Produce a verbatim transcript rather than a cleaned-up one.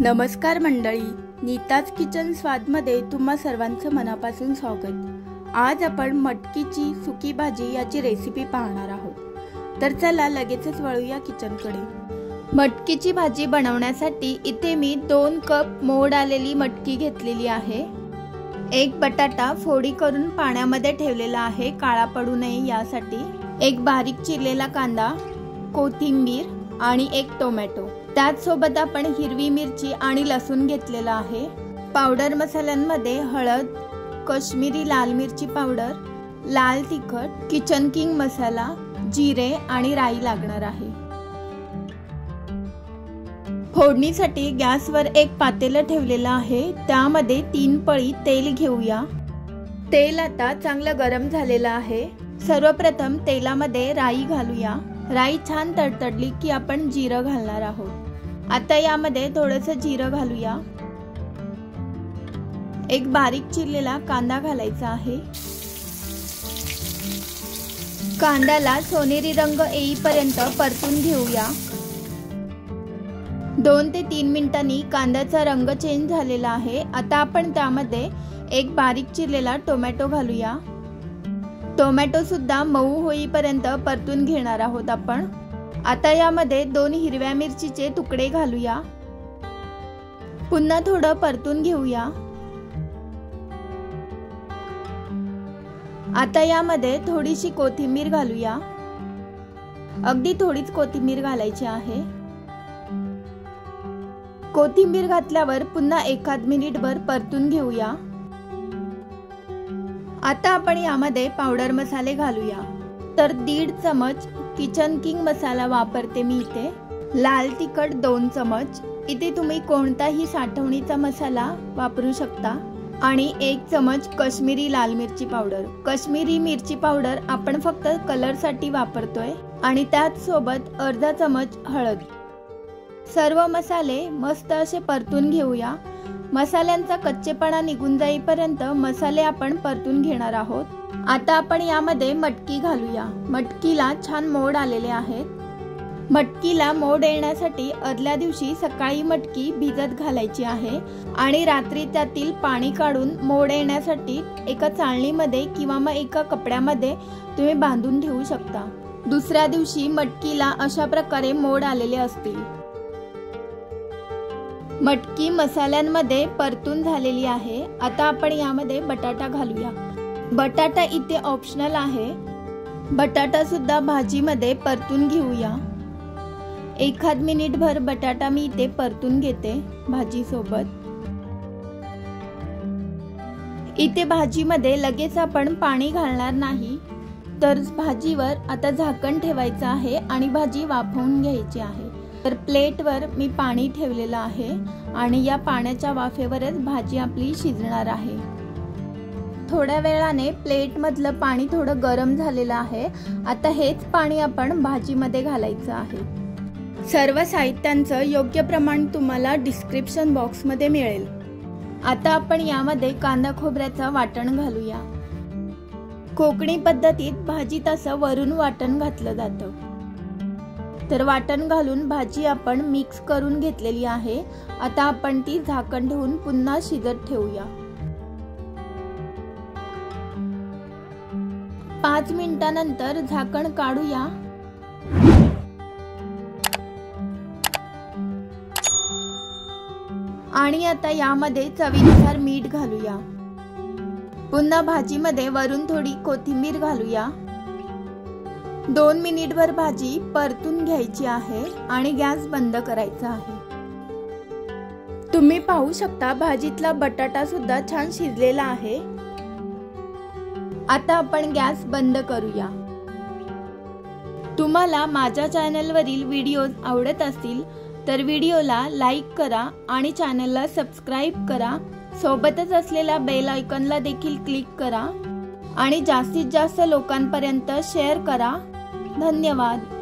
नमस्कार मंडळी, नीताज किचन स्वादमध्ये तुम्हा सर्वांचं मनापासून स्वागत। आज आपण मटकीची सुकी भाजी याची रेसिपी पाहणार आहोत। तर चला लगेचच वळूया किचनकडे। मटकीची भाजी बनवण्यासाठी इथे मी दोन कप मोड आलेली मटकी घेतलेली आहे। एक बटाटा फोडी करून पाण्यामध्ये ठेवलेला आहे काळा पडू नये यासाठी। एक बारीक चिरलेला कांदा, कोथिंबीर आणि एक टोमॅटो। त्याच सोबत आपण हिरवी मिरची आणि लसूण घेतलेला आहे। पावडर मसाल्यांमध्ये हळद, काश्मीरी लाल मिरची पावडर, लाल तिखट, किचन किंग मसाला, जिरे आणि राई लागणार आहे। फोडणीसाठी गॅसवर एक पातेलं ठेवलेलं आहे। त्यामध्ये तीन पळी तेल घेऊया। तेल आता चांगलं गरम झालेलं आहे। सर्वप्रथम तेलामध्ये राई घालूया। राई छान तडतडली की आपण जिरं घालणार आहोत। आता यामध्ये थोडंसं जिरं घालूया। एक बारीक चिरलेला कांदा घालायचा आहे। कांद्याला सोनेरी रंग येईपर्यंत परतून घेऊया। दोन ते तीन मिनिटांनी कांद्याचा रंग चेंज झालेला आहे। आता आपण त्यामध्ये एक बारीक चिरलेला टोमॅटो घालूया। टोमॅटो सुद्धा मऊ होईपर्यंत परतून घेणार आहोत आपण। आता यामध्ये दोन हिरव्या मिरचीचे तुकडे घालूया। पुन्हा थोडं परतून घेऊया। आता यामध्ये थोडीशी कोथिंबीर घालूया। अगदी थोडीच कोथिंबीर घालायची आहे। कोथिंबीर घातल्यावर पुन्हा एखाद मिनिटभर परतून घेऊया। आता आपण यामध्ये पावडर मसाले घालूया। तर दीड चमच किचन किंग मसाला वापरते मी इथे। लाल तिखट दोन चमच, इथे तुम्ही कोणताही साठवणीचा मसाला वापरू शकता। आणि एक चमच काश्मीरी लाल मिरची पावडर। काश्मीरी मिरची पावडर आपण फक्त कलर साठी वापरतोय। आणि त्याच सोबत अर्धा चमच हळद। सर्व मसाले मस्त असे परतून घेऊया। मसाल्यांचा कच्चेपणा निघून जाईपर्यंत मसाले आपण परतून घेणार आहोत। आता आपण यामध्ये मटकी घालूया। मटकीला छान मोड आलेले आहेत। मटकीला मोड येण्यासाठी आदल्या दिवशी सकाळी मटकी भिजत घालायची आहे आणि रात्री त्यातील पाणी काढून मोड येण्यासाठी एका चाळणीमध्ये किंवा मग एका कपड्यामध्ये तुम्ही बांधून ठेवू शकता। दुसऱ्या दिवशी मटकीला अशा प्रकारे मोड आलेले असतील। मटकी मसाल्यांमध्ये परतून झालेली आहे। आता आपण यामध्ये बटाटा घालूया। बटाटा इथे ऑप्शनल आहे। बटाटा सुद्धा भाजीमध्ये परतून घेऊया। एखाद मिनिटभर बटाटा मी इथे परतून घेते भाजी सोबत। इथे भाजीमध्ये लगेच आपण पाणी घालणार नाही, तर भाजीवर आता झाकण ठेवायचं आहे आणि भाजी वाफवून घ्यायची आहे। तर प्लेटवर मी पाणी ठेवलेलं आहे आणि या पाण्याच्या वाफेवरच भाजी आपली शिजणार आहे। थोड्या वेळाने प्लेट मधलं पाणी थोडं गरम झालेलं आहे। आता हेच पाणी आपण भाजीमध्ये घालायचं आहे। सर्व साहित्यांचं योग्य प्रमाण तुम्हाला डिस्क्रिप्शन बॉक्स मध्ये मिळेल। आता आपण यामध्ये कांदा खोबऱ्याचं वाटण घालूया। कोकणी पद्धतीत भाजीत असं वरून वाटण घातलं जातं। तर वाटण घालून भाजी आपण मिक्स करून घेतलेली आहे। आता आपण ती झाकण ठेवून पुन्हा शिजत ठेवूया। पाच मिनिटांनंतर झाकण काढूया। आणि आता यामध्ये चवीनुसार मीठ घालूया। पुन्हा भाजीमध्ये वरून थोडी कोथिंबीर घालूया। दोन मिनिटभर भाजी परतून घ्यायची आहे आणि गॅस बंद करायचा आहे। तुम्ही पाहू शकता भाजीतला बटाटा सुद्धा छान शिजलेला आहे। आता आपण गॅस बंद करूया। तुम्हाला माझ्या चॅनलवरील व्हिडिओज आवडत असतील तर व्हिडिओला लाईक करा आणि चॅनलला सबस्क्राईब करा। सोबतच असलेल्या बेल आयकॉनला देखील क्लिक करा आणि जास्तीत जास्त लोकांपर्यंत शेअर करा। धन्यवाद।